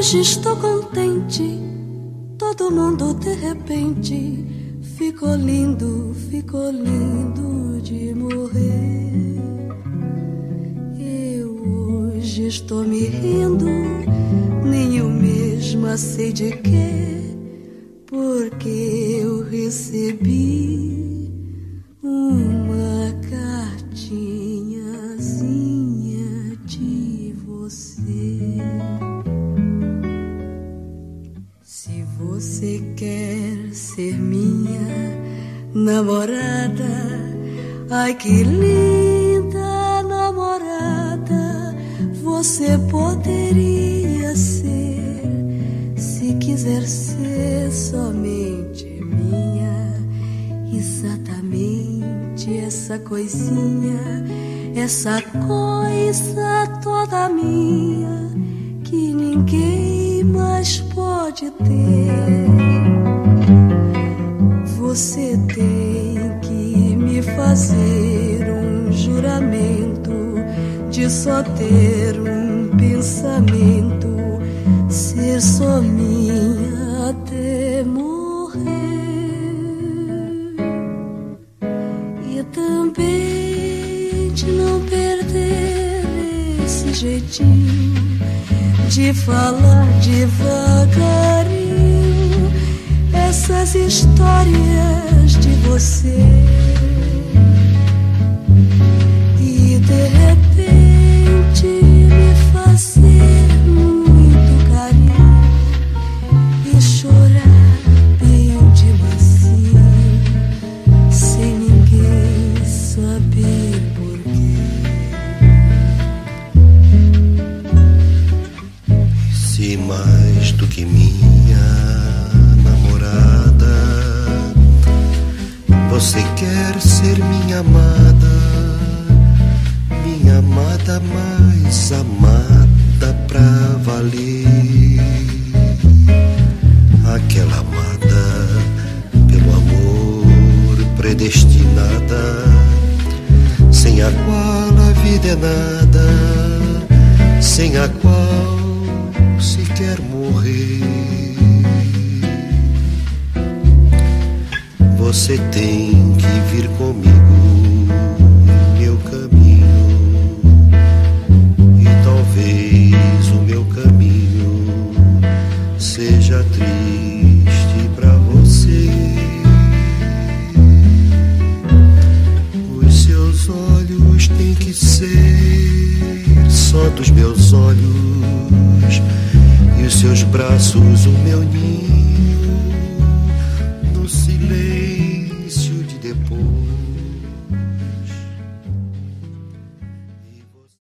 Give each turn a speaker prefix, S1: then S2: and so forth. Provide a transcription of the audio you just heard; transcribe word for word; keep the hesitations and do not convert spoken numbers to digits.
S1: Hoje estou contente, todo mundo de repente ficou lindo, ficou lindo de morrer. Eu hoje estou me rindo, nem eu mesma sei de quê, porque eu recebi uma cartinhazinha de você. Se você quer ser minha namorada, ai que linda namorada você poderia ser, se quiser ser somente minha, exatamente essa coisinha, essa coisa toda minha que ninguém mais pode ter. Você tem que me fazer um juramento de só ter um pensamento, ser só minha até morrer. E também de não perder esse jeitinho de falar devagarinho essas histórias de você. E de repente me fazer muito carinho e chorar bem de mansinho, sem ninguém saber porquê.
S2: Se mais do que minha namorada, você quer ser minha amada, minha amada mais amada pra valer, aquela amada pelo amor predestinada, sem a qual a vida é nada, sem a qual se quer morrer. Você tem que vir comigo no meu caminho, e talvez o meu caminho seja triste pra você. Os seus olhos têm que ser só dos meus olhos, e os seus braços o meu ninho.